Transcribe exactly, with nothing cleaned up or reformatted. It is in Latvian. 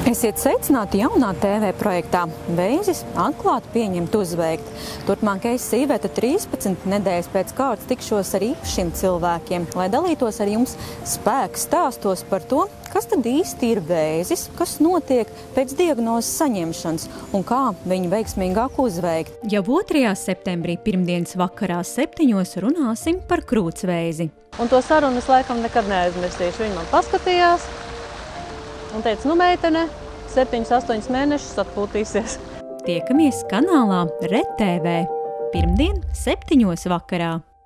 Esiet sveicināti jaunā T V projektā Vēzis atklāti pieņemt uzveikt. Turpmākais Sīveta trīspadsmit nedēļas pēc kārtas tikšos ar īpašiem cilvēkiem, lai dalītos ar jums spēku stāstos par to, kas tad īsti ir vēzis, kas notiek pēc diagnozes saņemšanas un kā viņu veiksmīgāk uzveikt. Jau otrajā septembrī pirmdienas vakarā septiņos runāsim par krūtsvēzi. Un to sarunu es laikam nekad neaizmirsīšu. Viņa man paskatījās un teica, nu meitene, septiņus, astoņus mēnešus atpūtīsies. Tiekamies kanālā Red T V pirmdien septiņos vakarā.